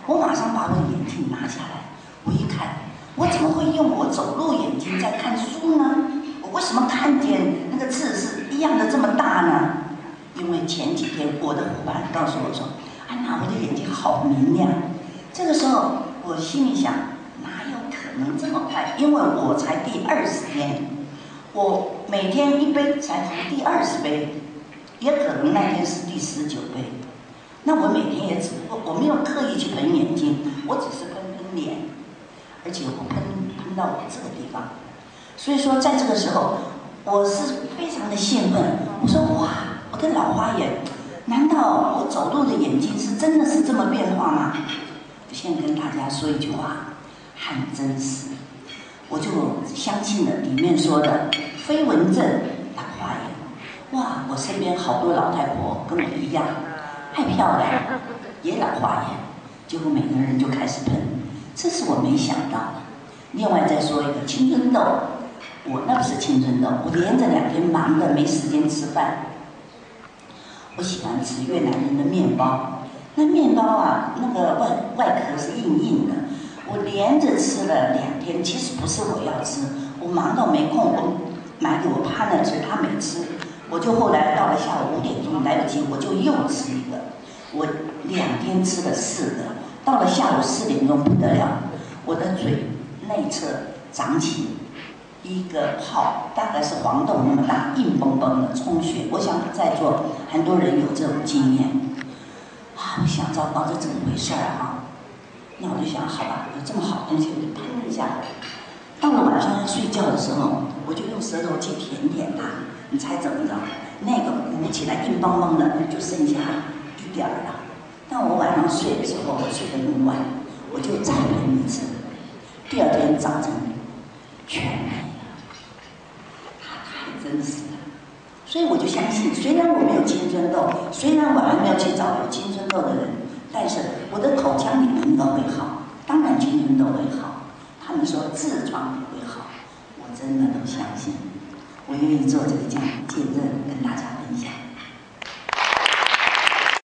我马上把我的眼镜拿下来，我一看，我怎么会用我走路眼睛在看书呢？我为什么看见那个字是一样的这么大呢？因为前几天我的伙伴告诉我说：“安娜，我的眼睛好明亮。”这个时候我心里想，哪有可能这么快？因为我才第20天，我每天1杯才服第20杯，也可能那天是第19杯。那我每天也只不过我没有刻意去喷眼睛，我只是喷脸，而且我喷到我这个地方。所以说，在这个时候，我是非常的兴奋。我说哇，我的老花眼，难道我走路的眼睛是真的是这么变化吗？我现在跟大家说一句话，很真实，我就相信了里面说的飞蚊症、老花眼。哇，我身边好多老太婆跟我一样，爱漂亮，也老花眼，结果每个人就开始喷，这是我没想到的。另外再说一个青春痘，我那不是青春痘，我连着2天忙的没时间吃饭。我喜欢吃越南人的面包，那面包啊，那个外壳是硬硬的，我连着吃了2天。其实不是我要吃，我忙到没空，我买给我partner吃，他没吃，我就后来到了下午5点钟来不及，我就又吃一个。我2天吃了4个，到了下午4点钟不得了，我的嘴内侧长起一个泡，大概是黄豆那么大，硬邦邦的充血。我想在座很多人有这种经验啊，我想糟糕，这怎么回事啊？那我就想，好吧，有这么好东西，我就喷一下。到了晚上要睡觉的时候，我就用舌头去舔舔它，你猜怎么着？那个鼓起来硬邦邦的，就剩下1点了。当我晚上睡的时候，我睡得很晚，我就再喷1次。第2天早晨全没了，它太真实了。所以我就相信，虽然我没有青春痘，虽然我还没有去找有青春痘的人，但是我的口腔里应该会好，当然青春痘会好。他们说痔疮也会好，我真的都相信。我愿意做这个见证，跟大家分享。